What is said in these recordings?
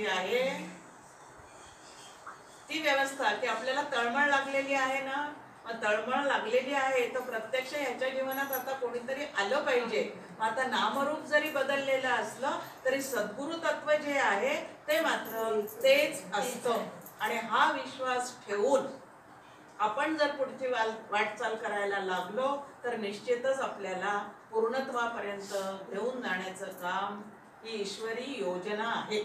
जी आहे ती व्यवस्था की आपल्याला तळमळ लागलेली आहे ना, मग तळमळ लागलेली आहे तर प्रत्यक्ष ह्याच्या जीवनात आता कोणीतरी आलं पाहिजे. मग आता नामरूप जरी बदललेलं असलं तरी सद्गुरु तत्व जे आहे ते मात्र तेच असतं. आणि हा विश्वास ठेवून आपण जर पुढची वाटचाल करायला लागलो तर निश्चितच आपल्याला पूर्णत्वापर्यंत घेऊन जाण्याचं काम ही ईश्वरी योजना आहे,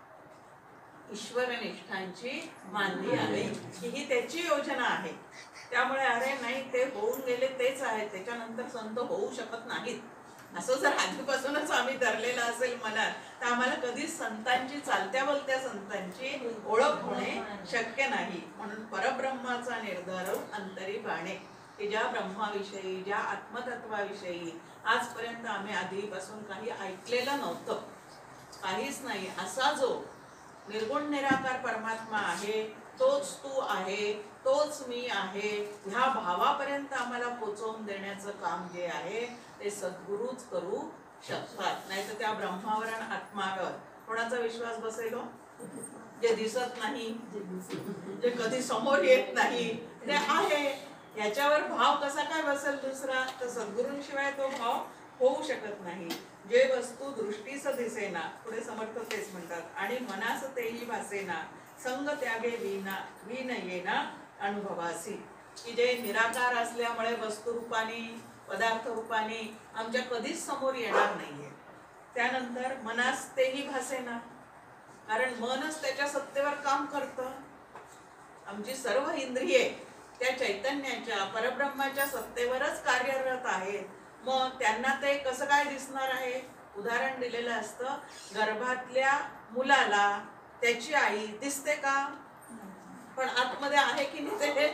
ईश्वरनिष्ठांची मानली आहे की ही त्याची योजना आहे. त्यामुळे अरे नाही ते होऊन गेले तेच आहे, त्याच्यानंतर संत होऊ शकत नाहीत असं जर आधीपासूनच आम्ही धरलेलं असेल मनात तर आम्हाला कधीच संतांची, चालत्या बोलत्या संतांची ओळख होणे शक्य नाही. म्हणून परब्रह्माचा निर्धार अंतरी बाणे की ज्या ब्रह्माविषयी, ज्या आत्मतत्वाविषयी आजपर्यंत आम्ही आधीपासून काही ऐकलेलं नव्हतं, काहीच नाही, असा जो निर्गुण निराकार परमात्मा आहे तोच तू आहे, तोच मी आहे, ह्या भावापर्यंत आम्हाला पोचवून देण्याचं काम जे आहे ते सद्गुरूच करू शकतात. नाही तर त्या ब्रह्मावर आणि आत्मावर कोणाचा विश्वास बसेल? जे दिसत नाही, जे कधी समोर येत नाही ते आहे, याच्यावर भाव कसा काय बसेल दुसरा? तर सद्गुरूंशिवाय तो भाव होऊ शकत नाही. जे वस्तू दृष्टीस दिसेना, पुढे समर्थ तेच म्हणतात, आणि मनास तेही भासेना, संग त्यागे विन येना अनुभवासी. की जे निराकार असल्यामुळे वस्तू रूपाने, पदार्थ रूपाने आमच्या कधीच समोर येणार नाहीये. त्यानंतर मनास तेही भासेना, कारण मनच त्याच्या सत्तेवर काम करतं. आमची सर्व इंद्रिये त्या चैतन्याच्या, परब्रह्माच्या सत्तेवरच कार्यरत आहेत. मग त्यांना ते कसं काय दिसणार आहे? उदाहरण दिलेलं असतं, गर्भातल्या मुलाला त्याची आई दिसते का? पण आतमध्ये आहे की नाही ते?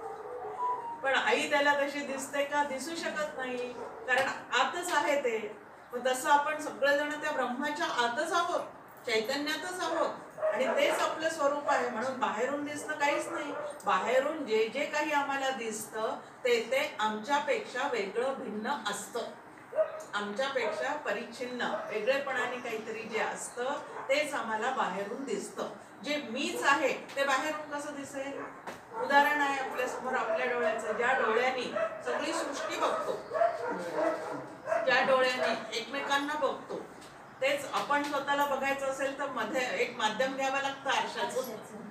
पण आई त्याला तशी दिसते का? दिसू शकत नाही, कारण आतच आहे ते. तसं आपण सगळेजण त्या ब्रह्माच्या आतच आहोत, चैतन्यातच आहोत, आणि तेच आपलं स्वरूप आहे. म्हणून बाहेरून दिसणं काहीच नाही. बाहेरून जे जे काही आम्हाला दिसतं ते आमच्यापेक्षा वेगळं भिन्न असतं, आमच्यापेक्षा परिच्छिन्न वेगळेपणाने काहीतरी जे असतं तेच आम्हाला बाहेरून दिसतं. जे मीच आहे ते बाहेरून कसं दिसेल? उदाहरण आहे आपल्या समोर, आपल्या डोळ्याचं. ज्या डोळ्यांनी सगळी सृष्टी बघतो, ज्या डोळ्यांनी एकमेकांना बघतो, तेच आपण स्वतःला बघायचं असेल तर मध्ये एक माध्यम घ्यावं लागतं, आरशाचं.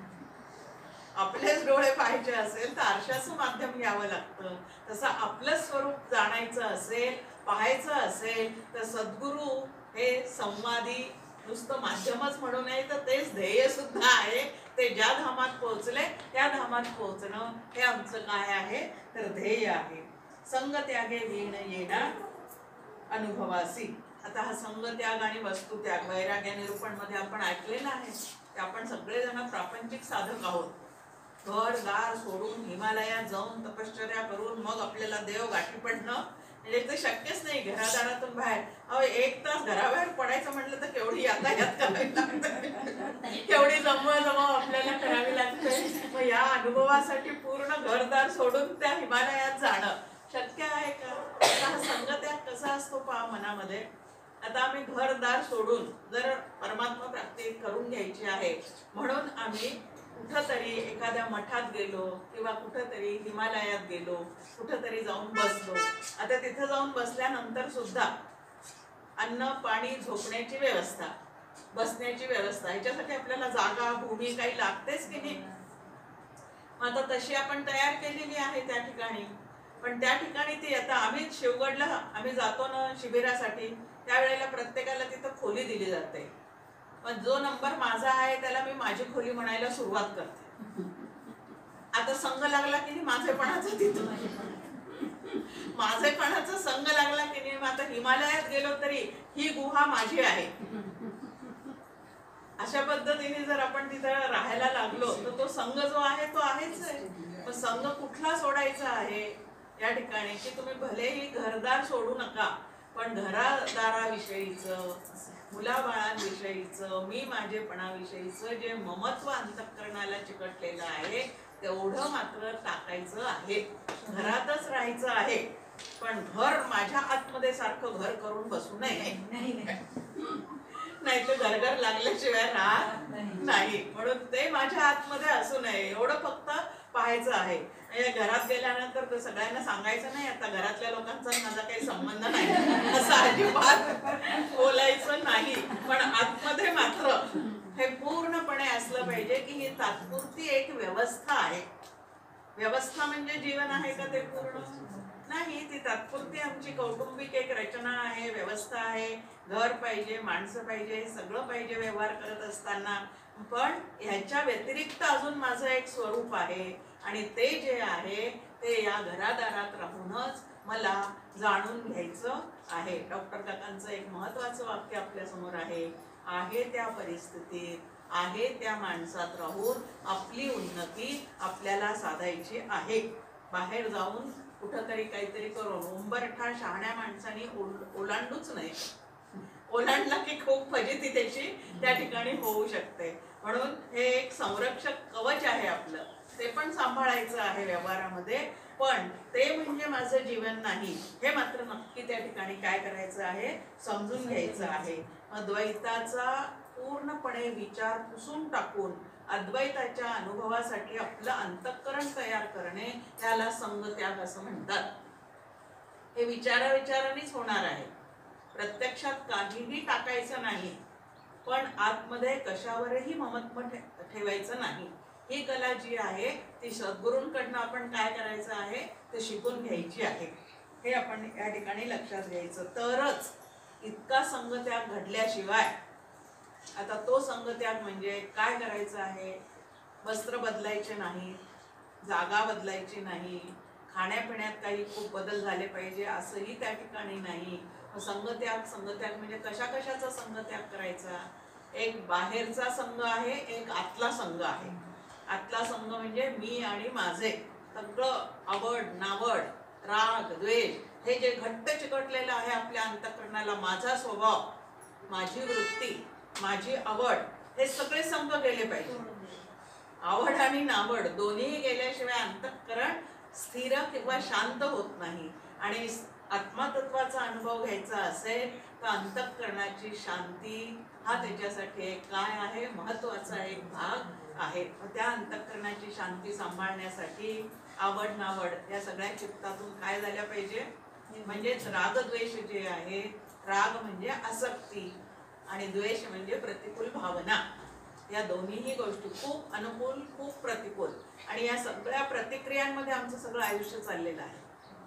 आपलेच डोळे पाहायचे असेल तर आरशाचं माध्यम घ्यावं लागतं. तसं आपलं स्वरूप जाणायचं असेल, पाहायचं असेल तर सद्गुरू हे संवादी नुसतं माध्यमच म्हणू नये तर तेच ध्येय सुद्धा आहे. ते ज्या धामात पोहोचले त्या धामात पोहोचणं हे आमचं काय आहे तर ध्येय आहे. संग त्यागे विण येणा अनुभवासी. आता हा संग त्याग आणि वस्तू त्याग वैराग्य निरूपण मध्ये आपण ऐकलेलं आहे की आपण सगळेजण प्रापंचिक साधक आहोत. घर दार सोडून हिमालयात जाऊन तपश्चर्या करून मग आपल्याला देव गाठी पडणं म्हणजे ते शक्यच नाही. घरादारातून बाहेर, अहो 1 तास घराबाहेर पडायचं म्हटलं तर केवढी यातायात करावी लागते, केवढी जमवाजमव आपल्याला करावी लागते. मग या अनुभवासाठी पूर्ण घरदार सोडून त्या हिमालयात जाणं शक्य आहे का? आता हा संगत्याग कसा असतो पहा मनामध्ये. आता आम्ही घरदार सोडून जर परमात्मा प्राप्ती करून घ्यायची आहे म्हणून आम्ही कुठंतरी एखाद्या मठात गेलो किंवा कुठंतरी हिमालयात गेलो, कुठंतरी जाऊन बसलो. आता तिथं जाऊन बसल्यानंतर सुद्धा अन्न पाणी, झोपण्याची व्यवस्था, बसण्याची व्यवस्था, ह्याच्यासाठी आपल्याला जागा, भूमी काही लागतेच की नाही? आता तशी आपण तयार केलेली आहे त्या ठिकाणी. पण त्या ठिकाणी ती आता आम्ही शिवगडला आम्ही जातो ना शिबिरासाठी, त्यावेळेला प्रत्येकाला तिथं खोली दिली जाते. पण जो नंबर माझा आहे त्याला मी माझी खोली म्हणायला सुरुवात करते. आता संघ लागला की नाही माझेपणाचा, तिथं माझेपणाचा संघ लागला की नाही, आता हिमालयात गेलो तरी ही गुहा माझी आहे, अशा पद्धतीने जर आपण तिथं राहायला लागलो तर तो संघ जो आहे तो आहेच आहे. पण संघ कुठला सोडायचा आहे या ठिकाणी की तुम्ही भलेही घरदार सोडू नका, पण घरादाराविषयीचं, मुलाबाळांविषयीचं, मी माझेपणाविषयीचं जे ममत्व अंतःकरणाला चिकटलेलं आहे तेवढं मात्र टाकायचं आहे. घरातच राहायचं आहे, पण घर माझ्या आतमध्ये सारखं घर करून बसू नये, नाही तर घरघर लागल्याशिवाय राहत नाही. म्हणून ते माझ्या आतमध्ये असू नये एवढं फक्त पाहायचं आहे. घरात गेल्यानंतर तर सगळ्यांना सांगायचं नाही आता घरातल्या लोकांचा माझा काही संबंध नाही असं अजिबात बोलायचं नाही. पण आतमध्ये मात्र हे पूर्णपणे असलं पाहिजे की ही तात्पुरती एक व्यवस्था आहे. व्यवस्था म्हणजे जीवन आहे का ते पूर्ण नाही. ती तात्पुरती आमची कौटुंबिक एक रचना आहे, व्यवस्था आहे. घर पाहिजे, माणसं पाहिजे, सगळं पाहिजे व्यवहार करत असताना. पण ह्याच्या व्यतिरिक्त अजून माझं एक स्वरूप आहे आणि ते जे आहे ते या घरादारात राहूनच मला जाणून घ्यायचं आहे. डॉक्टर काकांचं एक महत्वाचं वाक्य आपल्या समोर आहे त्या परिस्थितीत, आहे त्या माणसात राहून आपली उन्नती आपल्याला साधायची आहे. बाहेर जाऊन कुठंतरी काहीतरी करून उंबरठा शहाण्या माणसाने ओलांडूच नाही. ओलांडला की खूप फजिती त्याची त्या ठिकाणी होऊ शकते. म्हणून हे एक संरक्षक कवच आहे आपलं, ते पण सांभाळायचं आहे व्यवहारामध्ये. पण ते म्हणजे माझं जीवन नाही हे मात्र नक्की त्या ठिकाणी काय करायचं आहे, समजून घ्यायचं आहे. अद्वैताचा पूर्णपणे विचार पुसून टाकून अद्वैताच्या अनुभवासाठी आपलं अंतःकरण तयार करणे याला संगत्याग असं म्हणतात. हे विचारानेच होणार आहे. प्रत्यक्षात काहीही टाकायचं नाही, पण आतमध्ये कशावरही ममत्व ठेवायचं नाही. ही कला जी आहे ती सद्गुरूंकडनं आपण काय करायचं आहे ते शिकून घ्यायची आहे. हे आपण या ठिकाणी लक्षात घ्यायचं. तरच इतका संगत्याग घडल्याशिवाय, आता तो संगत्याग म्हणजे काय करायचं आहे, वस्त्र बदलायचे नाही, जागा बदलायची नाही, खाण्यापिण्यात काही खूप बदल झाले पाहिजे असंही त्या ठिकाणी नाही. संगत्याग म्हणजे कशाचा संगत्याग करायचा. एक बाहेरचा संघ आहे, एक आतला संघ आहे. आतला संघ म्हणजे मी आणि माझे सगळं आवड नावड राग द्वेष हे जे घट्ट चिकटलेलं आहे आपल्या अंतःकरणाला, माझा स्वभाव, माझी वृत्ती, माझी आवड, हे सगळे संघ गेले पाहिजे. आवड आणि नावड दोन्ही गेल्याशिवाय अंतःकरण स्थिर किंवा शांत होत नाही. आणि आत्मतत्वाचा अनुभव घ्यायचा असेल तर अंतःकरणाची शांती हा त्याच्यासाठी एक काय आहे, महत्वाचा एक भाग आहे. त्या अंतःकरणाची शांती सांभाळण्यासाठी आवड नावड या सगळ्या चित्तातून काय झाल्या पाहिजे, म्हणजेच रागद्वेष जे आहे, राग म्हणजे आसक्ती आणि द्वेष म्हणजे प्रतिकूल भावना. या दोन्हीही गोष्टी खूप अनुकूल खूप प्रतिकूल, आणि या सगळ्या प्रतिक्रियांमध्ये आमचं सगळं आयुष्य चाललेलं आहे.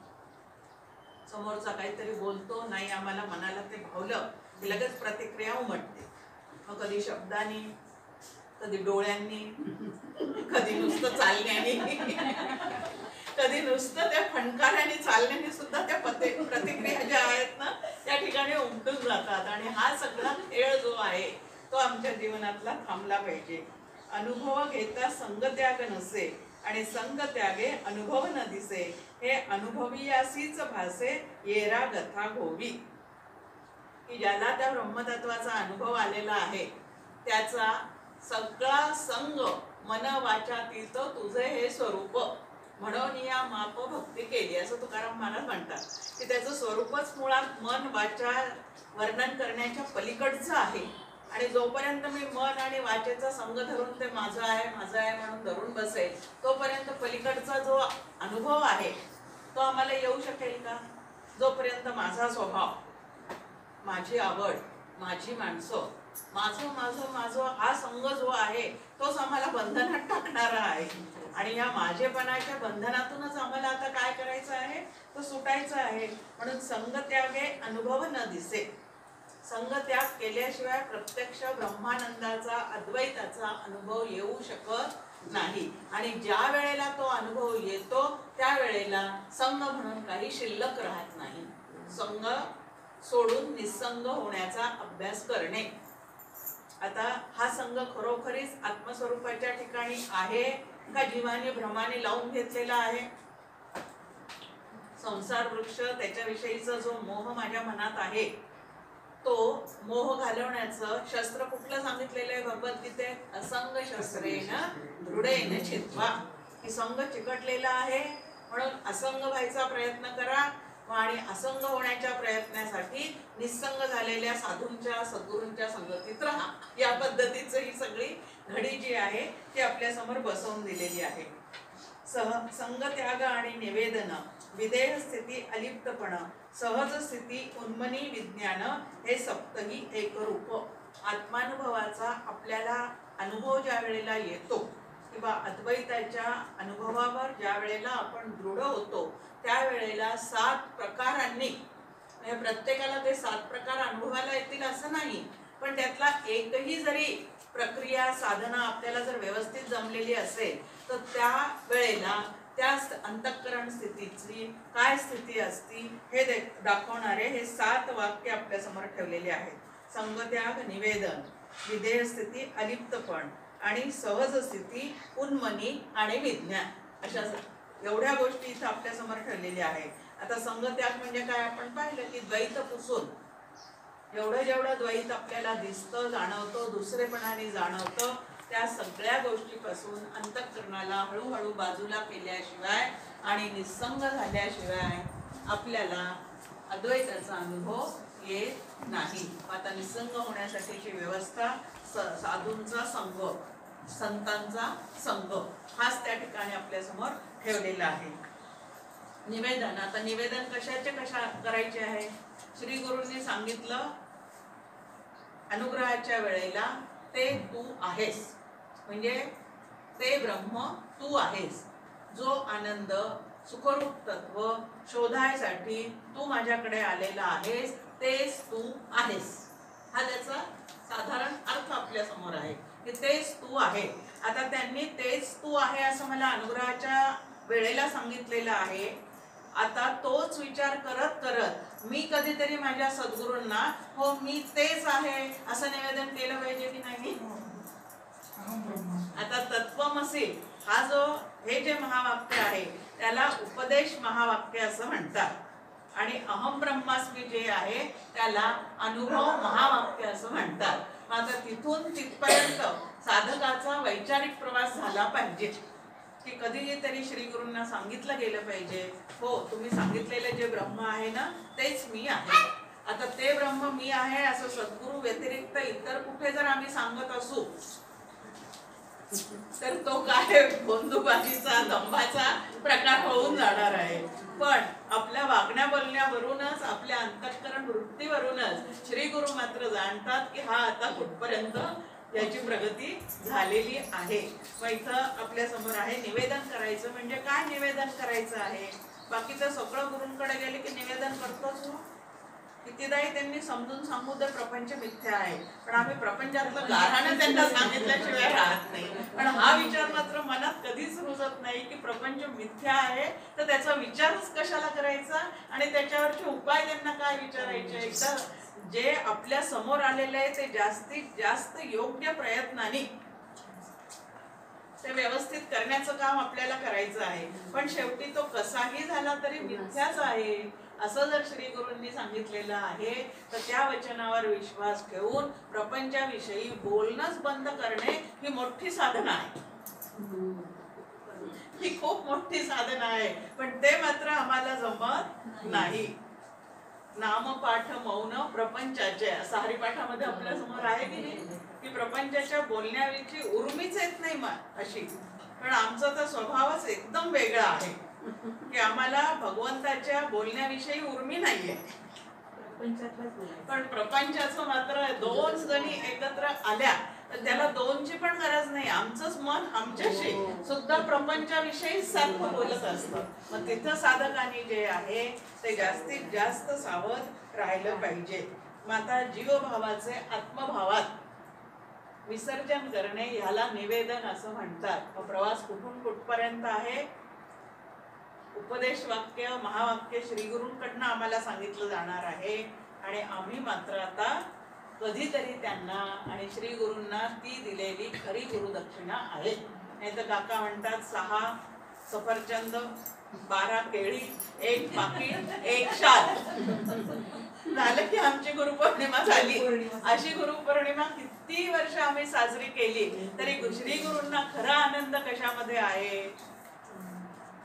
समोरचा काहीतरी बोलतो नाही, आम्हाला मनाला ते भावलं की लगेच प्रतिक्रिया उमटते. मग कधी शब्दांनी, कधी डोळ्यांनी, कधी नुसतं चालण्याने, कधी नुसतं त्या फणकाराने चालण्याने सुद्धा त्या प्रतिक्रिया ज्या आहेत ना त्या ठिकाणी उमटून जातात. आणि हा सगळा खेळ जो आहे तो आमच्या जीवनातला थांबला पाहिजे. अनुभव घेता संगत्याग नसे आणि संगत्यागे अनुभव न दिसे, हे अनुभवियासीच भासे येरा गथा गोवी. की ज्याला त्या ब्रह्मतत्वाचा अनुभव आलेला आहे त्याचा सगळा संग मन वाचा तीर्थ तुझे हे स्वरूप म्हणून या माप भक्ती केली असं तुकाराम महाराज म्हणतात. की त्याचं स्वरूपच मुळात मन वाचा वर्णन करण्याच्या पलीकडचं आहे. आणि जोपर्यंत मी मन आणि वाचेचा संग धरून ते माझं आहे म्हणून धरून बसेल तोपर्यंत पलीकडचा जो अनुभव आहे तो आम्हाला येऊ शकेल का. जोपर्यंत माझा स्वभाव, माझी आवड, माझी माणसं, माझं हा संघ जो आहे तोच आम्हाला बंधनात टाकणारा आहे. आणि या माझेपणाच्या बंधनातूनच आम्हाला आता काय करायचं आहे, तो सुटायचं आहे. म्हणून संगत्यागे अनुभव न दिसे. संगत्याग केल्याशिवाय प्रत्यक्ष ब्रह्मानंदाचा अद्वैताचा अनुभव येऊ शकत नाही. आणि ज्या वेळेला तो अनुभव येतो त्यावेळेला संग म्हणून काही शिल्लक राहत नाही. संग सोडून निसंग होण्याचा अभ्यास करणे. आता हा संघ खरोखरीच आत्मस्वरूपाच्या ठिकाणी आहे का जीवाने भ्रमाने लावून घेतलेला आहे. संसार वृक्ष त्याच्याविषयीचा जो मोह माझ्या मनात आहे तो मोह घालवण्याचं शस्त्र कुठलं सांगितलेलं आहे भगवद्गीतेत, असंग शस्त्रेण दृढेन छित्त्वा. की संग चिकटलेला आहे म्हणून असंग व्हायचा प्रयत्न करा. आणि असंग होण्याच्या प्रयत्नासाठी निसंग झालेल्या साधूंच्या सद्गुरूंच्या संगतीत राहा. या पद्धतीचं ही सगळी जी आहे ती आपल्या समोर बसवून दिलेली आहे. संगत्याग आणि निवेदन, विदेह स्थिती अलिप्तपण, सहज स्थिती उन्मनी विज्ञान, हे सप्तही एकरूप. आत्मानुभवाचा आपल्याला अनुभव ज्या वेळेला येतो किंवा अद्वैताच्या अनुभवावर ज्या वेळेला आपण दृढ होतो त्यावेळेला 7 प्रकारांनी, म्हणजे प्रत्येकाला ते 7 प्रकार अनुभवाला येतील असं नाही, पण त्यातला एकही जरी प्रक्रिया साधना आपल्याला जर व्यवस्थित जमलेली असेल तर त्या वेळेला त्या अंतःकरण स्थितीची काय स्थिती असती हे दाखवणारे हे 7 वाक्य आपल्या समोर ठेवलेले आहेत. संगत्याग, निवेदन, विधेय स्थिती अलिप्तपण आणि सहज स्थिती उन्मनी आणि विज्ञान, अशा एवढ्या गोष्टी इथं आपल्या समोर ठेवलेल्या आहेत. आता संगत्याग म्हणजे काय आपण पाहिलं की द्वैत पुसून एवढं जेवढं द्वैत आपल्याला दिसतं, जाणवतं, दुसरेपणाने जाणवतं, त्या सगळ्या गोष्टीपासून अंतःकरणाला हळूहळू बाजूला केल्याशिवाय आणि निस्संग झाल्याशिवाय आपल्याला अद्वैताचा अनुभव येत नाही. आता निस्संग होण्यासाठीची व्यवस्था साधूंचा संग, संतांचा संग हाच त्या ठिकाणी आपल्या समोर ठेवलेला आहे. निवेदन, आता निवेदन कशा करायचे आहे? श्री गुरूंनी सांगितलं अनुग्रहाच्या वेळेला ते तू आहेस, म्हणजे ते ब्रह्म तू आहेस. जो आनंद सुखरूप तत्व शोधायसाठी तू माझ्याकडे आलेला आहेस तेच तू आहेस, हा त्याचा साधारण अर्थ आपल्या समोर आहे की तेच तू आहे. आता त्यांनी तेच तू आहे असं मला अनुग्रहाच्या वेळेला सांगितलेलं आहे. आता तोच विचार करत करत मी कधीतरी माझ्या सद्गुरूंना हो मी तेच आहे असं निवेदन केलं पाहिजे की नाही? आता तत्वमसी हा जो हे जे महावाक्य आहे त्याला उपदेश महावाक्य असं म्हणतात आणि अहम ब्रह्मास्मी जे आहे त्याला अनुभव महावाक्य असं म्हणतात. मात्र तिथून तिथपर्यंत साधकाचा वैचारिक प्रवास झाला पाहिजे की कधीतरी श्री गुरूंना सांगितलं गेलं पाहिजे हो तुम्ही सांगितलेले जे ब्रह्म आहे ना तेच मी आहे. आता ते ब्रह्म मी आहे असं सद्गुरू व्यतिरिक्त इतर कुठे जर आम्ही सांगत असू तर तो काय बंदुबाजीचा दंभाचा प्रकार होऊन जाणार आहे. पण आपल्या वागण्या बोलण्यावरूनच आपल्या अंतःकरण वृत्तीवरूनच श्री गुरु मात्र जाणतात की हा आता कुठपर्यंत याची प्रगती झालेली आहे. मग इथं आपल्या समोर आहे निवेदन करायचं. म्हणजे काय निवेदन करायचं आहे? बाकीचं सगळं गुरूंकडे गेले की निवेदन करतोच. कितीदाही त्यांनी समजून सांगू तर प्रपंच मिथ्या आहे, पण आम्ही प्रपंचातलं गाऱ्हाणं त्यांना सांगितल्याशिवाय राहत नाही. पण हा विचार मात्र मनात कधीच रुजत नाही की प्रपंच मिथ्या आहे तर त्याचा विचारच कशाला करायचा आणि त्याच्यावरचे उपाय त्यांना काय विचारायचे. एकदा जे आपल्या समोर आलेले आहे ते जास्तीत जास्त योग्य प्रयत्नाने ते व्यवस्थित करण्याचं काम आपल्याला करायचं आहे. पण शेवटी तो कसाही झाला तरी मिथ्याच आहे असं जर श्री गुरूंनी सांगितलेलं आहे तर त्या वचनावर विश्वास ठेवून प्रपंचाविषयी बोलणंच बंद करणे ही मोठी साधना आहे. ही खूप मोठी साधना आहे, पण ते मात्र आम्हाला जमत नाही. नामपाठ मौन प्रपंचाचे असं हरिपाठामध्ये आपल्या समोर आहे की नाही की प्रपंचाच्या बोलण्याविषयी उर्मीच येत नाही अशी. पण आमचा तर स्वभावच एकदम वेगळा आहे की आम्हाला भगवंताच्या बोलण्याविषयी उर्मी नाहीये. पण प्रपंचाचं मात्र 2 जणी एकत्र आल्या तर त्याला 2ची पण गरज नाही. आमचंच मन आमच्याशी सुद्धा प्रपंचाविषयी सारखं बोलत असतं. मग तिथं साधकांनी जे आहे ते जास्तीत जास्त सावध राहिलं पाहिजे. मग आता जीवभावाचे आत्मभावात विसर्जन करणे ह्याला निवेदन असं म्हणतात. प्रवास कुठून कुठपर्यंत आहे? उपदेश वाक्य महावाक्य श्री गुरूंकडनं आम्हाला सांगितलं जाणार आहे आणि आम्ही मात्र आता कधीतरी त्यांना आणि श्री गुरूंना ती दिलेली खरी गुरुदक्षिणा आहे. नाही तर काका म्हणतात 6 सफरचंद 12 केळी 1 पाकिट 1 शाल झालं की आमची गुरुपौर्णिमा झाली. अशी गुरुपौर्णिमा किती वर्ष आम्ही साजरी केली तरी श्री गुरूंना खरा आनंद कशामध्ये आहे?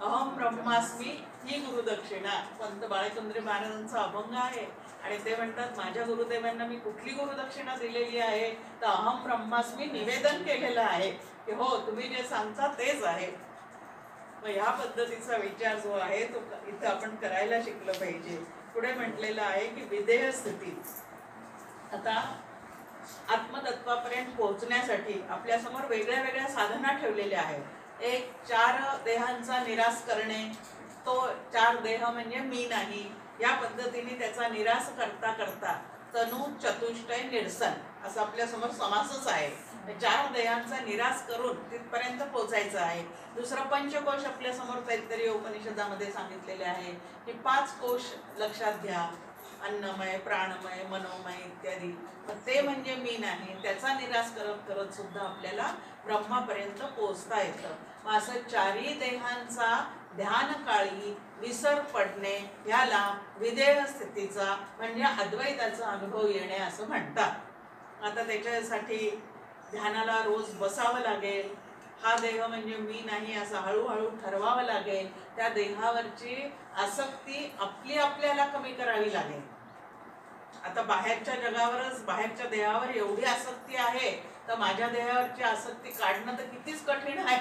अहम ब्रह्मास्मी ही गुरुदक्षिणा पंत बाळचंद्र महाराजांचा अभंग आहे. आणि ते म्हणतात माझ्या गुरुदेवांना मी कुठली गुरुदक्षिणा दिलेली आहे तर अहम ब्रह्मास्मी निवेदन केलेलं आहे की हो तुम्ही जे सांगता तेच आहे. मग ह्या पद्धतीचा विचार जो आहे तो इथं आपण करायला शिकलं पाहिजे. पुढे म्हटलेलं आहे की विधेय स्थिती. आता आत्मतत्वापर्यंत पोहोचण्यासाठी आपल्या समोर वेगळ्या वेगळ्या साधना ठेवलेल्या आहेत. एक 4 देहांचा निराश करणे, तो 4 देह म्हणजे मी नाही या पद्धतीने त्याचा निराश करता करता तनु चतुष्टय निरसन असं आपल्या समोर समासच आहे. 4 देहांचा निराश करून तिथपर्यंत पोहोचायचं आहे. दुसरा पंचकोश आपल्या समोर तैत्तरीय उपनिषदामध्ये सांगितलेले आहे की 5 कोश लक्षात घ्या, अन्नमय, प्राणमय, मनोमय इत्यादी. ते म्हणजे मी नाही, त्याचा निराश करत करत सुद्धा आपल्याला ब्रह्मापर्यंत पोहोचता येतं. मग असं 4ही देहांचा ध्यान काळी विसर पडणे याला विधेय स्थितीचा म्हणजे अद्वैताचा अनुभव येणे असं म्हणतात. आता त्याच्यासाठी ध्यानाला रोज बसावं लागेल. हा देह म्हणजे मी नाही असं हळूहळू ठरवावं लागेल. त्या देहावरची आसक्ती आपल्याला कमी करावी लागेल. आता बाहेरच्या जगावरच बाहेरच्या देहावर एवढी आसक्ती आहे तर माझ्या देहावरची आसक्ती काढणं तर कितीच कठीण आहे.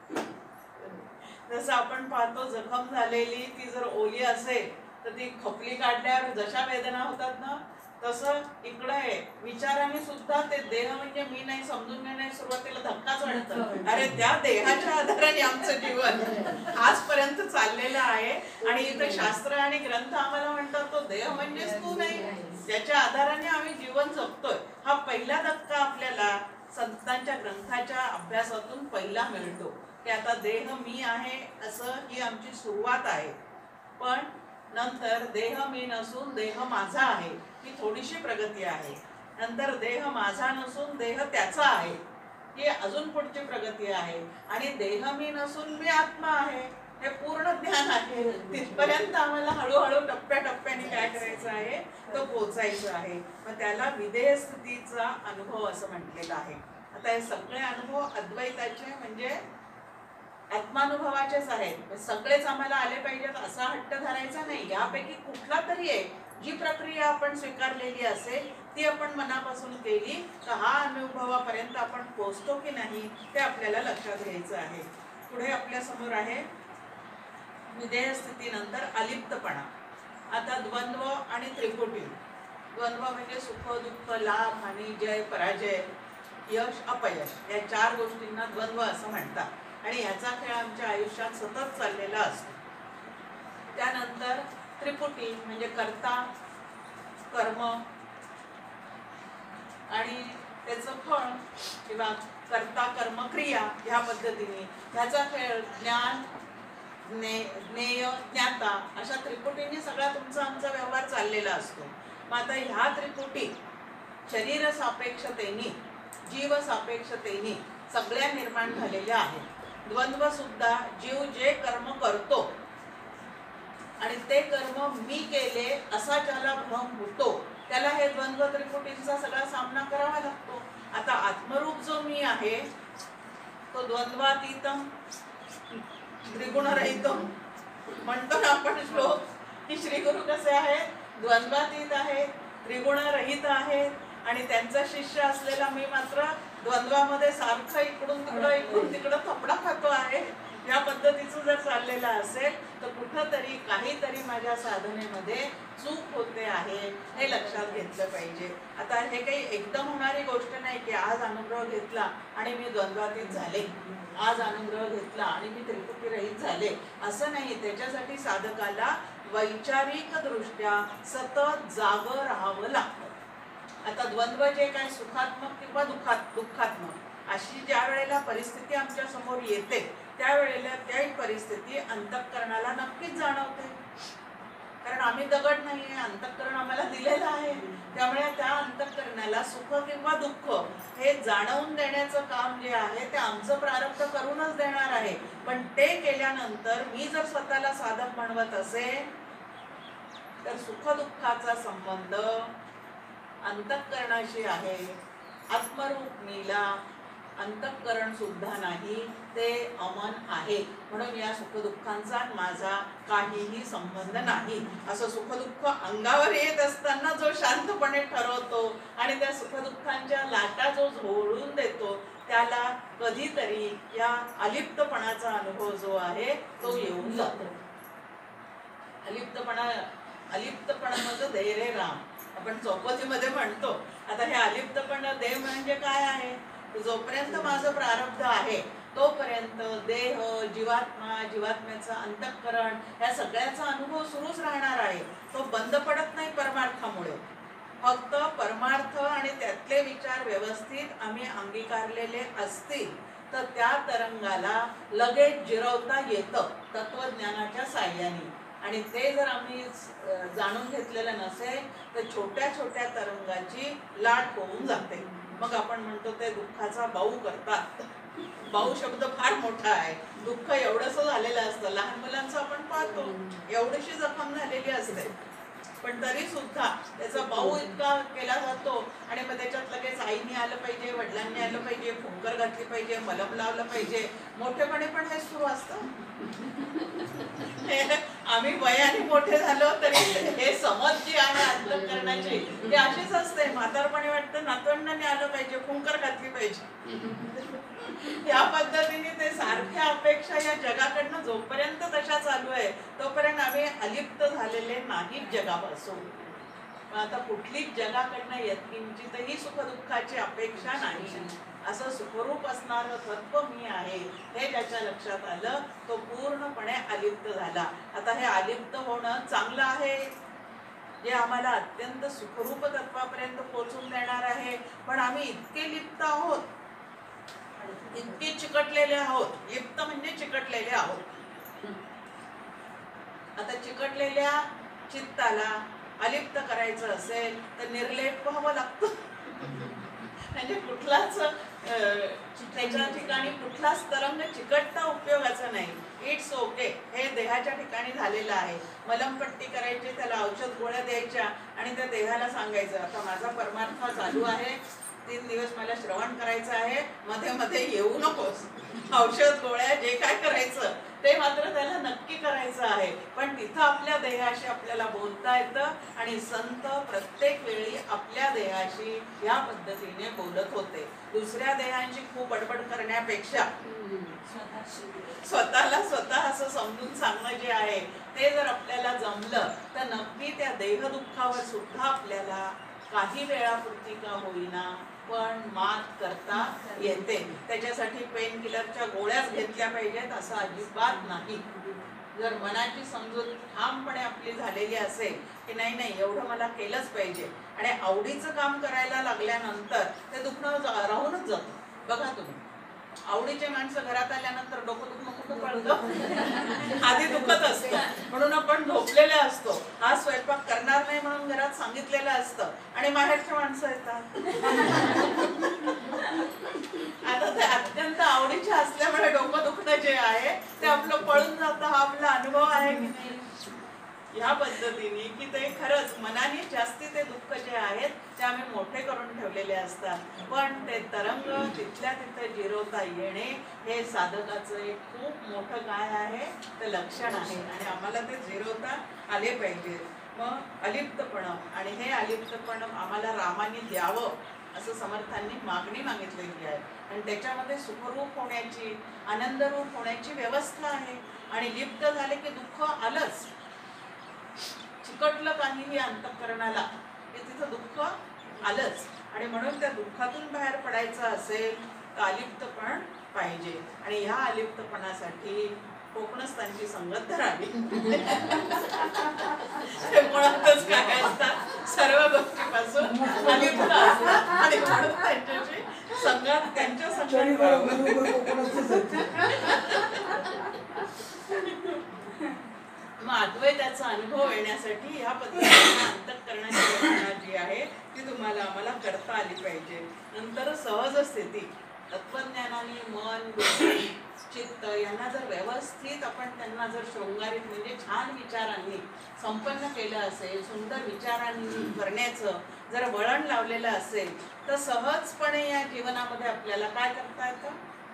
जसं आपण पाहतो जखम झालेली ती जर ओली असेल तर ती खपली काढल्यावर जशा वेदना होतात ना तसं इकडे विचाराने सुद्धा ते देह म्हणजे मी नाही समजून घेणे सुरुवातीला धक्काच वाटतो. अरे त्या देहाच्या आधाराने आमचं जीवन आजपर्यंत चाललेलं आहे आणि इथे शास्त्र आणि ग्रंथ आम्हाला म्हणतात तो देह म्हणजेच तू नाही, ज्याच्या आधाराने आम्ही जीवन जगतोय. हा पहिला धक्का आपल्याला संतांच्या ग्रंथाच्या अभ्यासातून पहिला मिळतो की आता देह मी आहे असं ही आमची सुरुवात आहे. पण नंतर देह मी नसून देह माझा आहे ही थोडीशी प्रगती आहे. नंतर देह माझा नसून देह त्याचा आहे ही अजून पुढची प्रगती आहे. आणि देह मी नसून मी आत्मा आहे हे पूर्ण ज्ञान आहे. तिथपर्यंत आम्हाला हळूहळू टप्प्याटप्प्याने काय करायचं आहे तो पोचायचं आहे. मग त्याला विधेय स्थितीचा अनुभव असं म्हटलेलं आहे. आता हे सगळे अनुभव अद्वैताचे म्हणजे आत्मानुभवाचेच आहेत. सगळेच आम्हाला आले पाहिजेत असा हट्ट धरायचा नाही. यापैकी कुठला तरी एक जी प्रक्रिया आपण स्वीकारलेली असेल ती आपण मनापासून केली तर हा अनुभवापर्यंत आपण पोहोचतो की नाही ते आपल्याला लक्षात घ्यायचं आहे. पुढे आपल्या समोर आहे विधेय स्थितीनंतर अलिप्तपणा. आता द्वंद्व आणि त्रिपुटी. द्वंद्व म्हणजे सुख दुःख, लाभ हानी, जय पराजय, यश अपयश या 4 गोष्टींना द्वंद्व असं म्हणतात. आणि याचा खेळ आमच्या आयुष्यात सतत चाललेला असतो. त्यानंतर त्रिपुटी म्हणजे कर्ता, कर्म आणि त्याचं फळ किंवा कर्ता कर्म क्रिया ह्या पद्धतीने ह्याचा खेळ ज्ञान, ज्ञेय, ज्ञाता अशा त्रिपुटीने सगळा तुमचा आमचा व्यवहार चाललेला असतो. मग आता ह्या त्रिपुटी शरीर सापेक्षतेने, जीव सापेक्षतेने सगळ्या निर्माण झालेल्या आहेत. द्वंद्व सुद्धा जीव जे कर्म करतो आणि ते कर्म मी केले असा ज्याला भ्रम होतो त्याला हे द्वंद्व त्रिपुटींचा सगळा सामना करावा लागतो. आता आत्मरूप जो मी आहे तो द्वंद्वातीतम त्रिगुणरहितम म्हणतो ना आपण श्लोक की श्री गुरु कसे आहेत, द्वंद्वातीत आहेत, त्रिगुणरहित आहेत. आणि त्यांचा शिष्य असलेला मी मात्र द्वंद्वामध्ये सारखं इकडून तिकडं थपडा खातो आहे. या पद्धतीचं जर चाललेलं असेल तर कुठंतरी काहीतरी माझ्या साधनेमध्ये चूक होते आहे हे लक्षात घेतलं पाहिजे. आता हे काही एकदम होणारी गोष्ट नाही की आज अनुग्रह घेतला आणि मी द्वंद्वातीत झाले, आज अनुग्रह घेतला आणि मी त्रिपुटी रहित झाले असं नाही. त्याच्यासाठी साधकाला वैचारिक दृष्ट्या सतत जागं राहावं लागतं. आता द्वंद्व जे काय सुखात्मक किंवा दुःखात्मक अशी ज्या वेळेला परिस्थिती आमच्या समोर येते त्यावेळेला त्याही परिस्थिती अंतःकरणाला नक्कीच जाणवते. कारण आम्ही दगड नाहीये, अंतःकरण आम्हाला दिलेलं आहे. त्यामुळे त्या अंतःकरणाला सुख किंवा दुःख हे जाणवून देण्याचं काम जे आहे ते आमचं प्रारब्ध करूनच देणार आहे. पण ते केल्यानंतर मी जर स्वतःला साधक म्हणवत असेल तर सुख दुःखाचा संबंध अंतःकरणाशी आहे. आत्मरूप मीला अंतःकरण सुद्धा नाही, ते अमन आहे. म्हणून या सुखदुःखांचा माझा काहीही संबंध नाही. असं सुखदुःख अंगावर येत असताना जो शांतपणे ठरवतो आणि त्या सुखदुःखांच्या लाटा जो झोडून देतो, त्याला कधीतरी या अलिप्तपणाचा अनुभव जो आहे तो येऊन जातो. अलिप्तपणा म्हणजे दे रे राम, आपण चौपदीमध्ये म्हणतो. आता हे अलिप्तपण दे म्हणजे काय आहे? जोपर्यंत माझं प्रारब्ध आहे तोपर्यंत देह, जीवात्मा, जीवात्म्याचं अंतःकरण या सगळ्याचा अनुभव सुरूच राहणार आहे. तो बंद पडत नाही परमार्थामुळे. फक्त परमार्थ आणि त्यातले विचार व्यवस्थित आम्ही अंगीकारलेले असतील तर त्या तरंगाला लगेच जिरवता येतं तत्वज्ञानाच्या साह्याने. आणि ते जर आम्ही जाणून घेतलेलं नसेल तर छोट्या छोट्या तरंगाची लाट होऊन जाते. मग आपण म्हणतो ते दुःखाचा बाऊ करतात. बाऊ शब्द फार मोठा आहे. दुःख एवढंसं झालेलं असतं. लहान मुलांचं आपण पाहतो, एवढीशी जखम झालेली असते, पण तरी सुद्धा त्याचा बाऊ इतका केला जातो. आणि मग त्याच्यात लगेच आईने आलं पाहिजे, वडिलांनी आलं पाहिजे, फुंकर घातली पाहिजे, मलम लावलं पाहिजे. मोठेपणे पण हे सुरू असतं. आम्ही वयाने मोठे झालो तरी हे समज जी आहे अंतःकरणाची ती अशीच असते. म्हातारपणी वाटतं नातवंडांनी आलं पाहिजे, फुंकर घातली पाहिजे. या पद्धतीने ते सारख्या अपेक्षा या जगाकडनं जोपर्यंत तशा चालू आहे तोपर्यंत आम्ही अलिप्त झालेले नाहीत जगापासून. आता कुठलीच जगाकडनं यत्किंचितही सुखदुःखाची अपेक्षा नाही. असं सुखरूप असणारं तत्व मी आहे हे ज्याच्या लक्षात आलं तो पूर्णपणे अलिप्त झाला. आता हे अलिप्त होणं चांगलं आहे, जे आम्हाला अत्यंत सुखरूप तत्वापर्यंत पोहोचून देणार आहे. पण आम्ही इतके लिप्त आहोत, इतके चिकटलेले आहोत. लिप्त म्हणजे चिकटलेले आहोत. आता चिकटलेल्या चित्ताला अलिप्त करायचं असेल तर निर्लेप व्हावं लागतं. म्हणजे कुठलाच त्याच्या ठिकाणी कुठलाच तरंग चिकटता उपयोगाचा नाही. इट्स ओके, हे देहाच्या ठिकाणी झालेलं आहे. मलमपट्टी करायची, त्याला औषध गोळ्या द्यायच्या आणि त्या देहाला सांगायचं आता माझा परमार्थ चालू आहे, 3 दिवस मला श्रवण करायचं आहे, मध्ये मध्ये येऊ नकोस. औषध गोळ्या जे काय करायचं ते मात्र त्याला नक्की करायचं आहे. पण तिथं आपल्या देहाशी आपल्याला बोलता येतं आणि संत प्रत्येक वेळी आपल्या देहाशी या पद्धतीने बोलत होते. दुसऱ्या देहांची खूप बडबड करण्यापेक्षा स्वतःला स्वतः असं समजून सांगणं जे आहे ते जर आपल्याला जमलं तर नक्की त्या देह दुःखावर सुद्धा आपल्याला काही वेळापुरती का होईना पण मात करता येते. त्याच्यासाठी पेन किलरच्या गोळ्याच घेतल्या पाहिजेत असं अजिबात नाही. जर मनाची समजूत ठामपणे आपली झालेली असेल की नाही नाही एवढं मला केलंच पाहिजे आणि आवडीचं काम करायला लागल्यानंतर ते दुखणं राहूनच जातं. बघा तुम्ही, आवडीचे माणसं घरात आल्यानंतर डोकं दुखणं कुठं कळतं? आधी दुखत असतं म्हणून आपण झोपलेले असतो. हा स्वयंपाक करणार नाही म्हणून घरात सांगितलेलं असतं आणि बाहेरची माणसं येतात. आता ते अत्यंत आवडीचे असल्यामुळे डोकं दुखणं जे आहे ते आपलं पळून जातं. हा आपला अनुभव आहे की नाही? या पद्धतीने की ते खरंच मनाने जास्ती ते दुःख जे आहेत ते आम्ही मोठे करून ठेवलेले असतात. पण ते तरंग तिथल्या तिथे जिरवता येणे हे साधकाचं एक खूप मोठं काय आहे ते लक्षण आहे आणि आम्हाला ते जिरवता आले पाहिजे. मग अलिप्तपण आणि हे अलिप्तपण आम्हाला रामाने द्यावं असं समर्थांनी मागणी मागितलेली आहे आणि त्याच्यामध्ये सुखरूप होण्याची, आनंदरूप होण्याची व्यवस्था आहे. आणि लिप्त झाले की दुःख आलंच, चिकटलं काहीही अंतःकरणाला की तिथं दुःख आलंच. आणि म्हणून त्या दुःखातून बाहेर पडायचं असेल तर अलिप्तपण पाहिजे. आणि ह्या अलिप्तपणासाठी कोकणस्थांची संगत धरावी. ते मुळातच काय असतात सर्व गोष्टीपासून अलिप्त असतात आणि म्हणून त्यांच्याशी संगत त्यांच्या संगत मग अद्वैताचा अनुभव येण्यासाठी ह्या पद्धतीने अंतःकरणाची रचना जी आहे ती तुम्हाला आम्हाला करता आली पाहिजे. नंतर सहज स्थिती तत्वज्ञानाने मन, बुद्धी, चित्त यांना जर व्यवस्थित आपण त्यांना जर शृंगारित म्हणजे छान विचारांनी संपन्न केलं असेल, सुंदर विचारांनी करण्याचं जर वळण लावलेलं असेल तर सहजपणे या जीवनामध्ये आपल्याला काय करता येतं,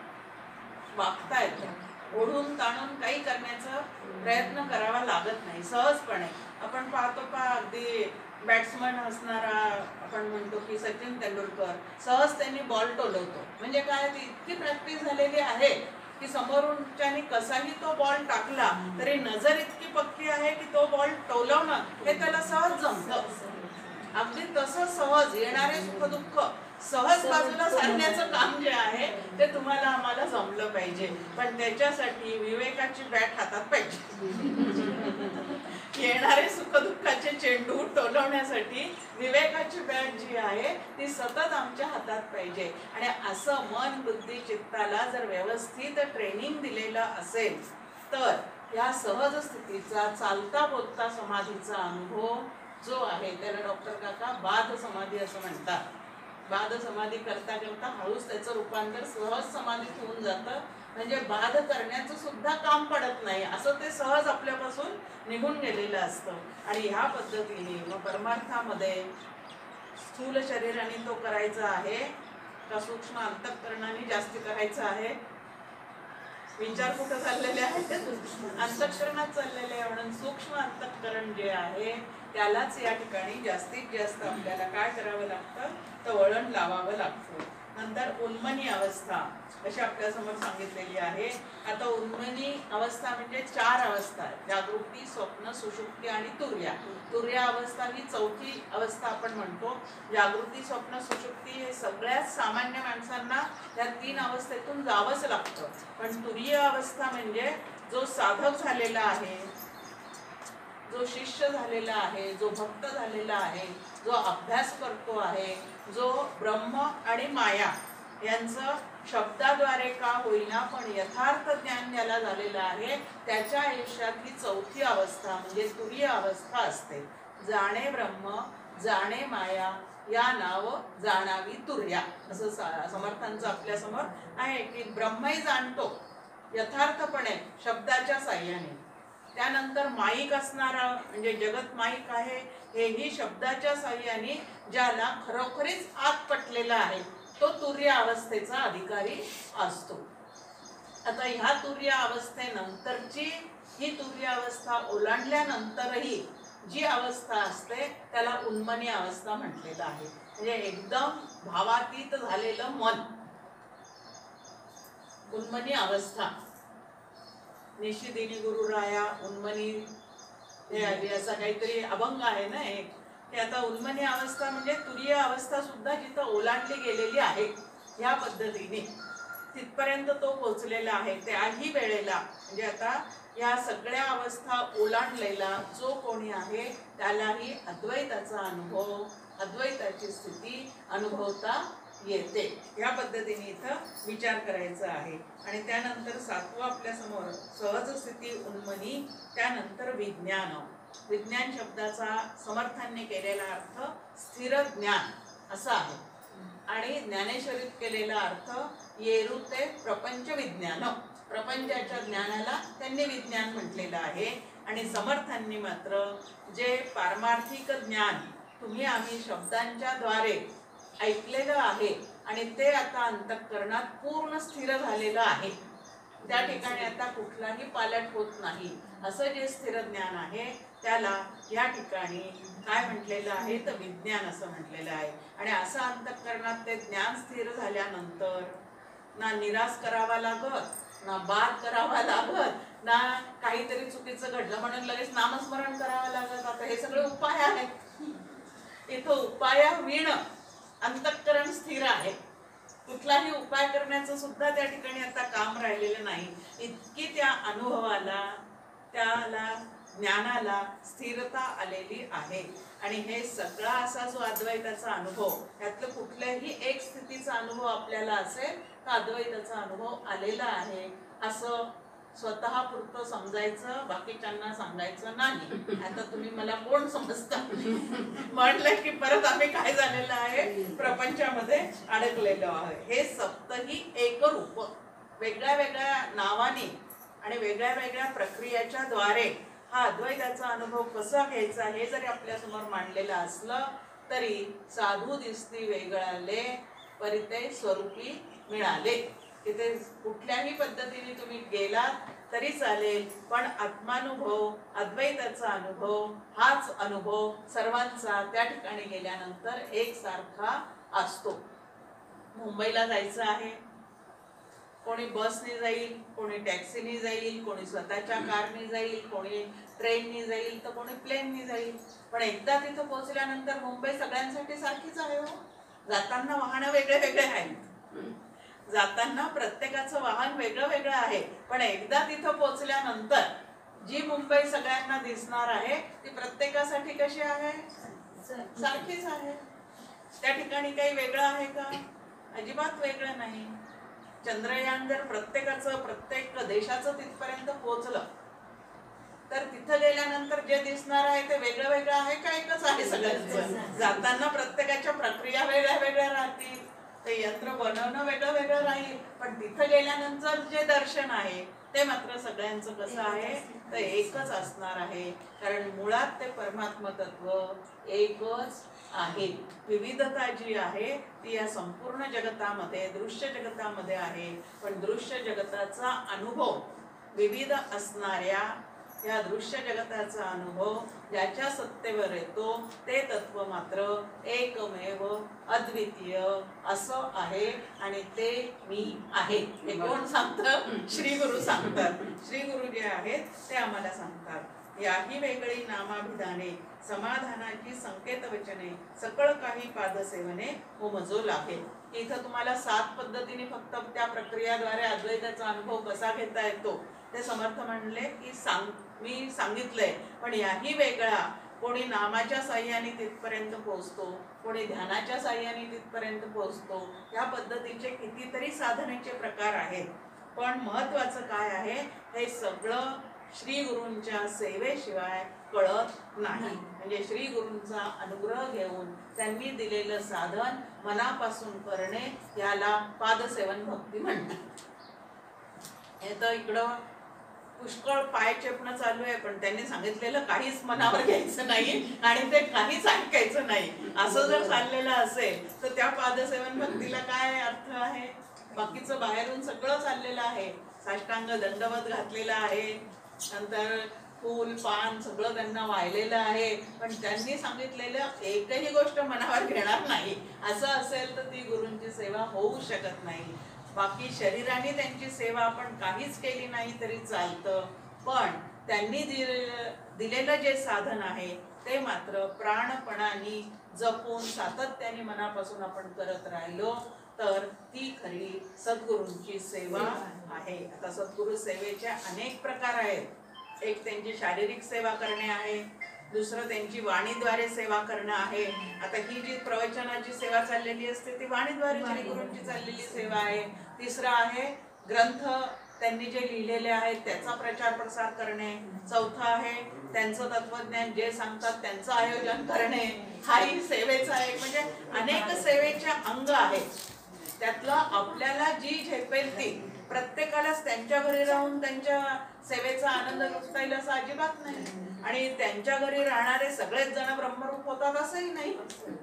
वागता येतं. ओढून ताणून काही करण्याचा प्रयत्न करावा लागत नाही. सहजपणे आपण पाहतो अगदी बॅट्समन असणारा आपण म्हणतो की सचिन तेंडुलकर सहज त्यांनी बॉल टोलवतो. म्हणजे काय, ती इतकी प्रॅक्टिस झालेली आहे की समोरूनच्याने कसाही तो बॉल टाकला तरी नजर इतकी पक्की आहे की तो बॉल टोलवणं हे त्याला सहज जमतं. अगदी तसं सहज येणारे सुख दुःख सहज बाजूला सारण्याचं काम जे आहे ते तुम्हाला आम्हाला जमलं पाहिजे. पण त्याच्यासाठी विवेकाची बॅट हातात पाहिजे. येणारे सुख दुःखाचे चेंडू टोलवण्यासाठी विवेकाची बॅट जी आहे ती सतत आमच्या हातात पाहिजे. आणि असं मन बुद्धी चित्ताला जर व्यवस्थित ट्रेनिंग दिलेलं असेल तर या सहज स्थितीचा चालता बोलता समाधीचा अनुभव जो आहे त्याला डॉक्टर काका बाध समाधी असं म्हणतात. बाध समाधी करता करता हळूच त्याचं रूपांतर सहज समाधीत होऊन जातं. म्हणजे बाध करण्याचं सुद्धा काम पडत नाही, असं ते सहज आपल्यापासून निघून गेलेलं असतं. आणि ह्या पद्धतीने मग परमार्थामध्ये स्थूल शरीराने तो करायचा आहे का सूक्ष्म अंतःकरणाने जास्ती करायचा आहे? विचार कुठं चाललेले आहेत? अंतःकरणात चाललेले आहे. म्हणून सूक्ष्म अंतःकरण जे आहे त्यालाच या ठिकाणी जास्तीत जास्त आपल्याला काय करावं लागतं तर वळण लावावं लागतं. नंतर उन्मनी अवस्था अशी आपल्या समोर सांगितलेली आहे. आता उन्मनी अवस्था म्हणजे 4 अवस्था आहेत, जागृती, स्वप्न, सुषुप्ती आणि तुर्या. तुर्या अवस्था ही चौथी अवस्था आपण म्हणतो. जागृती, स्वप्न, सुषुप्ती हे सगळ्यात सामान्य माणसांना या 3 अवस्थेतून जावंच लागतं. पण तुरीय अवस्था म्हणजे जो साधक झालेला आहे, जो शिष्य झालेला आहे, जो भक्त झालेला आहे, जो अभ्यास करतो आहे, जो ब्रह्म आणि माया यांचं शब्दाद्वारे का होईना पण यथार्थ ज्ञान ज्याला झालेलं आहे त्याच्या आयुष्यात ही चौथी अवस्था म्हणजे तुरीय अवस्था असते. जाणे ब्रह्म जाणे माया या नाव जाणावी तुर्या असं समर्थांचं आपल्या समोर आहे की ब्रह्मही जाणतो यथार्थपणे शब्दाच्या साह्याने. त्यानंतर माईक असणारा म्हणजे जगत माईक आहे हेही शब्दाच्या साह्याने ज्याला खरोखरीच आत पटलेला आहे तो तुर्य अवस्थेचा अधिकारी असतो. आता ह्या तुर्य अवस्थेनंतरची ही तुर्य अवस्था ओलांडल्यानंतरही जी अवस्था असते त्याला उन्मनी अवस्था म्हटलेलं आहे. म्हणजे एकदम भावातीत झालेलं मन, उन्मनी अवस्था. निशिदिनी गुरुराया उन्मनी हे असा काहीतरी अभंग आहे ना एक. ते आता उन्मनी अवस्था म्हणजे तुरीय अवस्था सुद्धा जिथं ओलांडली गेलेली आहे ह्या पद्धतीने तिथपर्यंत तो पोहोचलेला आहे. त्याही वेळेला म्हणजे आता या सगळ्या अवस्था ओलांडलेला जो कोणी आहे त्यालाही अद्वैताचा अनुभव, अद्वैताची स्थिती अनुभवता येते. या पद्धतीने इथं विचार करायचा आहे. आणि त्यानंतर 7वं आपल्या समोर सहज स्थिती उन्मनी, त्यानंतर विज्ञान. विज्ञान शब्दाचा समर्थांनी केलेला अर्थ स्थिर ज्ञान असा आहे आणि ज्ञानेश्वरीत केलेला अर्थ येरुते प्रपंच विज्ञान. प्रपंचाच्या ज्ञानाला त्यांनी विज्ञान म्हटलेलं आहे. आणि समर्थांनी मात्र जे पारमार्थिक ज्ञान तुम्ही आम्ही शब्दांच्या द्वारे ऐकलेलं आहे आणि ते आता अंतःकरणात पूर्ण स्थिर झालेलं आहे, त्या ठिकाणी आता कुठलाही पालट होत नाही असं जे स्थिर ज्ञान आहे त्याला या ठिकाणी काय म्हटलेलं आहे तर विज्ञान असं म्हटलेलं आहे. आणि असं अंतःकरणात ते ज्ञान स्थिर झाल्यानंतर ना निराश करावा लागत, ना बाद करावा लागत, ना काहीतरी चुकीचं घडलं म्हणून लगेच नामस्मरण करावं लागत. आता हे सगळे उपाय आहेत. इथं उपायाविण अंतःकरण स्थिर आहे. कुठलाही उपाय करण्याचं सुद्धा त्या ठिकाणी आता काम राहिलेलं नाही. इतकी त्या अनुभवाला, त्याला ज्ञानाला स्थिरता आलेली आहे. आणि हे सगळा असा जो अद्वैताचा अनुभव यातलं कुठल्याही एक स्थितीचा अनुभव आपल्याला असेल तर अद्वैताचा अनुभव आलेला आहे असं स्वतः पुरतं समजायचं, बाकीच्यांना सांगायचं नाही. आता तुम्ही मला कोण समजता म्हटलं की परत आम्ही काय झालेलं आहे प्रपंचामध्ये अडकलेलो आहे. हे सप्तही एकरूप वेगळ्या वेगळ्या नावाने आणि वेगळ्या वेगळ्या प्रक्रियाच्या द्वारे हा अद्वैताचा अनुभव कसा घ्यायचा हे जरी आपल्यासमोर मांडलेलं असलं तरी साधू दिसती वेगळाले परिते स्वरूपी मिळाले. तिथे कुठल्याही पद्धतीने तुम्ही गेलात तरी चालेल, पण आत्मानुभव अद्वैताचा अनुभव हाच अनुभव सर्वांचा त्या ठिकाणी गेल्यानंतर एकसारखा असतो. मुंबईला जायचं आहे, कोणी बसने जाईल, कोणी टॅक्सीने जाईल, कोणी स्वतःच्या कारने जाईल, कोणी ट्रेनने जाईल, तर कोणी प्लेनने जाईल. पण एकदा तिथं पोहोचल्यानंतर मुंबई सगळ्यांसाठी सारखीच आहे हो. जाताना वाहन वेगळे वेगळे आहेत, जाताना प्रत्येकाचं वाहन वेगळं वेगळं आहे, पण एकदा तिथं पोहोचल्यानंतर जी मुंबई सगळ्यांना दिसणार आहे ती प्रत्येकासाठी कशी आहे? सारखीच आहे. त्या ठिकाणी काही वेगळं आहे का? अजिबात वेगळं नाही. चंद्रयान जर प्रत्येक देशाचं तिथपर्यंत पोहोचलं तर तिथं गेल्यानंतर जे दिसणार आहे ते वेगळं वेगळं आहे का एकच आहे सगळ्यांचं? जाताना प्रत्येकाच्या प्रक्रिया वेगळ्या वेगळ्या राहतील, ते यंत्र बनवणं वेगळं वेगळं राहील, पण तिथं गेल्यानंतर जे दर्शन आहे ते मात्र सगळ्यांचं कसं आहे तर एकच असणार आहे. कारण मुळात ते परमात्मा तत्व एकच आहे. विविधता जी आहे ती या संपूर्ण जगतामध्ये दृश्य जगतामध्ये आहे, पण दृश्य जगताचा अनुभव विविध असणाऱ्या या दृश्य जगताचा अनुभव ज्याच्या सत्तेवर येतो ते तत्व मात्र एकमेव अद्वितीय असं आहे आणि ते मी आहे. हे कोण सांगतं? श्री गुरु सांगतात. श्री गुरु जे आहेत ते आम्हाला सांगतात. याही वेगळी नामाभिधाने समाधानाची संकेत वचने सकळ काही पादसेवने हो मजो लागे. इथं तुम्हाला 7 पद्धतीने फक्त त्या प्रक्रियाद्वारे अद्वैताचा अनुभव कसा घेता येतो ते समर्थ म्हणले की मी सांगितलंय. पण याही वेगळा कोणी नामाच्या साह्याने तिथपर्यंत पोहोचतो, कोणी ध्यानाच्या साह्याने तिथपर्यंत पोहोचतो. या पद्धतीचे कितीतरी साधनेचे प्रकार आहेत. पण महत्वाचं काय आहे, हे सगळं श्री गुरूंच्या सेवेशिवाय कळत नाही. म्हणजे श्री गुरूंचा अनुग्रह घेऊन त्यांनी दिलेलं साधन मनापासून करणे याला पादसेवन भक्ती म्हणतात. हे तर इकडं पुष्कळ पाय चेपणं चालू आहे, पण त्यांनी सांगितलेलं काहीच मनावर घ्यायचं नाही आणि ते काहीच ऐकायचं नाही असं जर चाललेलं असेल तर त्या पादसेवन भक्तीला काय अर्थ आहे? बाकीचं बाहेरून सगळं चाललेलं आहे, साष्टांग दंडवत घातलेला आहे, नंतर फूल पान सगळं त्यांना वाहिलेलं आहे, पण त्यांनी सांगितलेलं एकही गोष्ट मनावर घेणार नाही असं असेल तर ती गुरूंची सेवा होऊ शकत नाही. बाकी शरीराने त्यांची सेवा आपण काहीच केली नाही तरी चालतं, पण त्यांनी दिलेलं जे साधन आहे ते मात्र प्राणपणाने जपून सातत्याने मनापासून आपण करत राहिलो तर ती खरी सद्गुरूंची सेवा आहे. आता सद्गुरू सेवेचे अनेक प्रकार आहेत. एक त्यांची शारीरिक सेवा करणे आहे, दुसरं त्यांची वाणीद्वारे सेवा करणं आहे. आता ही जी प्रवचनाची सेवा चाललेली असते ती वाणीद्वारे श्री गुरूंची चाललेली सेवा आहे. तिसरं आहे ग्रंथ त्यांनी जे लिहिलेले आहेत त्याचा प्रचार प्रसार करणे. चौथं आहे त्यांचं तत्वज्ञान जे सांगतात त्यांचं आयोजन करणे. हाही सेवेचा एक म्हणजे अनेक सेवेचे अंग आहेत. त्यातलं आपल्याला जी झेपेल ती, प्रत्येकालाच त्यांच्या घरी राहून त्यांच्या सेवेचा आनंद लुटता येईल असं अजिबात नाही, आणि त्यांच्या घरी राहणारे सगळेच जण ब्रह्मरूप होतात असंही नाही.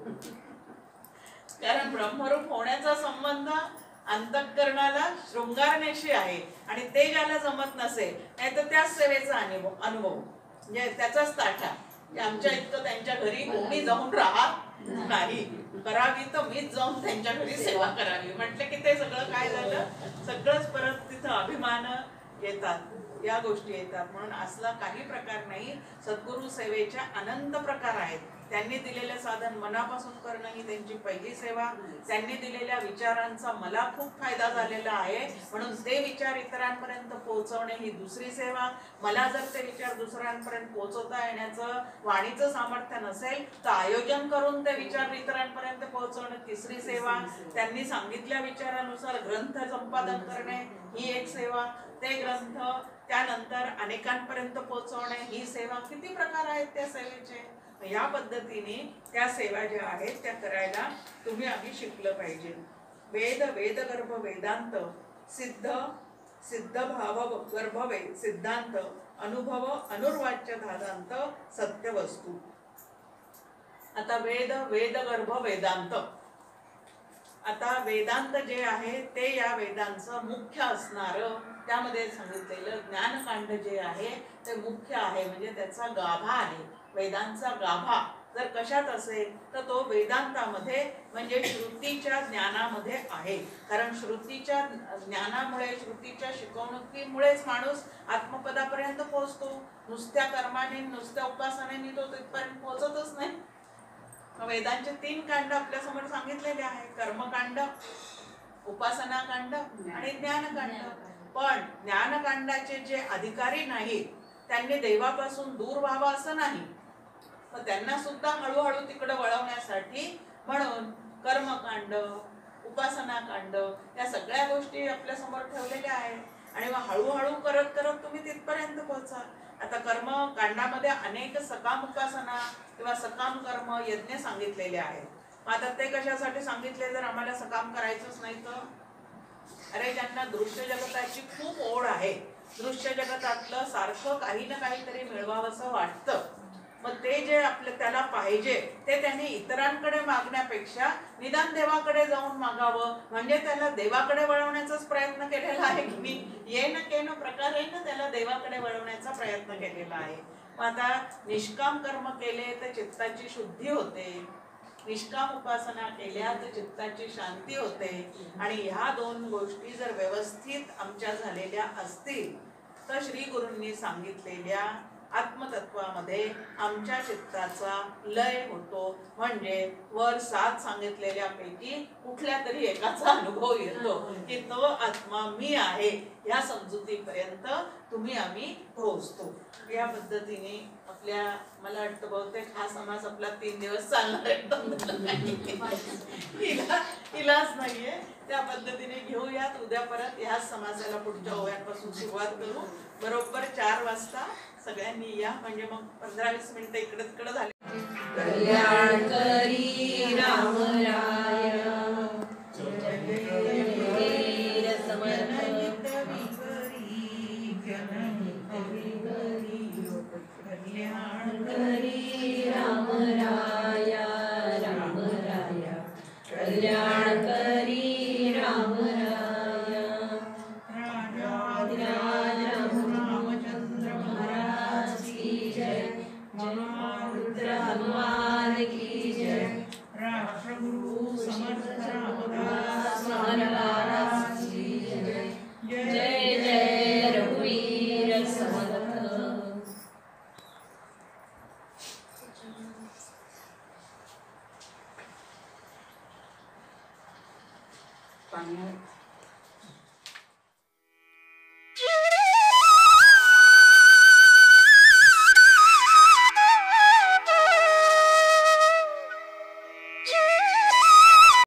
कारण ब्रह्मरूप होण्याचा संबंध अंतःकरणाला शृंगारण्याशी आहे, आणि ते ज्याला जमत नसेल नाही तर त्याच सेवेचा अनुभव म्हणजे त्याचाच ताठा. आमच्या इतकं त्यांच्या घरी कोणी जाऊन राहत नाही, करावी तर मीच जाऊन त्यांच्या घरी सेवा करावी म्हटलं की ते सगळं काय झालं, सगळंच परत तिथं अभिमान येतात, या गोष्टी येतात. म्हणून असला काही प्रकार नाही. सद्गुरू सेवेच्या अनंत प्रकार आहेत. त्यांनी दिलेलं साधन मनापासून करणं ही त्यांची पहिली सेवा. त्यांनी दिलेल्या विचारांचा मला खूप फायदा झालेला आहे म्हणून ते विचार इतरांपर्यंत पोहोचवणे ही दुसरी सेवा. मला जर ते विचार दुसऱ्यांपर्यंत पोहोचवता येण्याचं वाणीचं सामर्थ्य नसेल तर आयोजन करून ते विचार इतरांपर्यंत पोहोचवणं तिसरी सेवा. त्यांनी सांगितल्या विचारानुसार ग्रंथ संपादन करणे ही एक सेवा. ते ग्रंथ त्यानंतर अनेकांपर्यंत पोहोचवणे ही सेवा. किती प्रकार आहेत त्या सेवेचे. या पद्धतीने त्या सेवा ज्या आहेत त्या करायला तुम्ही आधी शिकलं पाहिजे. वेद वेदगर्भ वेदांत सिद्ध सिद्ध भाव गर्भ सिद्धांत अनुभव अनुर्वाच्य धादांत सत्य वस्तू. आता वेद वेद गर्भ वेदांत. आता वेदांत जे आहे ते या वेदांचं मुख्य असणारं, त्यामध्ये सांगितलेलं ज्ञानकांड जे आहे ते मुख्य आहे, म्हणजे त्याचा गाभा आहे. वेदांचा गाभा जर कशात असेल तर तो वेदांतामध्ये म्हणजे श्रुतीच्या ज्ञानामध्ये आहे. कारण श्रुतीच्या ज्ञानामुळे श्रुतीच्या शिकवणुकीमुळेच माणूस आत्मपदापर्यंत पोहोचतो. नुसत्या कर्माने नुसत्या उपासनेने तो तिथपर्यंत पोहोचतच नाही. वेदांचे 3 कांड आपल्या समोर सांगितलेले आहे, कर्मकांड, उपासनाकांड आणि ज्ञानकांड. पण ज्ञानकांडाचे जे अधिकारी नाहीत त्यांनी देवापासून दूर व्हावं असं नाही, मग त्यांना सुद्धा हळूहळू तिकडे वळवण्यासाठी म्हणून कर्मकांड उपासनाकांड या सगळ्या गोष्टी आपल्या समोर ठेवलेल्या आहेत आणि मग हळूहळू करत करत तुम्ही तिथपर्यंत पोहोचा. आता कर्मकांडामध्ये अनेक सकाम उपासना किंवा सकाम कर्म यज्ञ सांगितलेले आहेत. मग आता ते कशासाठी सांगितले जर आम्हाला सकाम करायचंच नाही तर? अरे ज्यांना दृश्य जगताची खूप ओढ आहे, दृश्य जगतातलं सारखं काही ना काहीतरी मिळवावंसं वाटतं, मग ते जे आपलं त्याला पाहिजे ते त्यांनी इतरांकडे मागण्यापेक्षा निदान देवाकडे जाऊन मागावं, म्हणजे त्याला देवाकडे वळवण्याचाच प्रयत्न केलेला आहे की मी येन केन प्रकारेन त्याला देवाकडे वळवण्याचा प्रयत्न केलेला आहे. मग आता निष्काम कर्म केले तर चित्ताची शुद्धी होते, निष्काम उपासना केल्या तर चित्ताची शांती होते. आणि ह्या 2 गोष्टी जर व्यवस्थित आमच्या झालेल्या असतील तर श्री गुरूंनी सांगितलेल्या आत्मतत्वामध्ये आमच्या चित्ताचा लय होतो, म्हणजे वर 7 सांगितलेल्यापैकी कुठल्या तरी एकाचा अनुभव येतो की तो आत्मा मी आहे, ह्या समजुतीपर्यंत आम्ही पोहोचतो. या पद्धतीने आपल्या मला वाटतं बहुतेक हा समाज आपला 3 दिवस चालणार आहे, इलाज नाहीये. त्या पद्धतीने घेऊयात. उद्या परत ह्याच समाजाला पुढच्या ओव्यांपासून सुरुवात करू. बरोबर 4 वाजता सगळ्यांनी या, म्हणजे मग 15-20 मिनिटं इकडे तिकडे झाले. कल्याण करी राम राय कल्याण करी राम राय रामचंद्र महाराज की जय, महारुद्र हनुमान की जय, राष्ट्रगुरु समर्थ रामदास महाराज की जय. जय जय रघुवीर समर्थ. पाणी